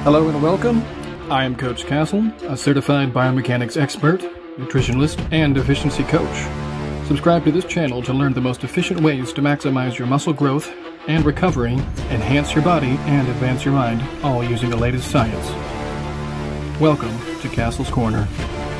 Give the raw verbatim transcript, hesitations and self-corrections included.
Hello and welcome. I am Coach Castle, a certified biomechanics expert, nutritionist, and efficiency coach. Subscribe to this channel to learn the most efficient ways to maximize your muscle growth and recovery, enhance your body, and advance your mind, all using the latest science. Welcome to Castle's Corner.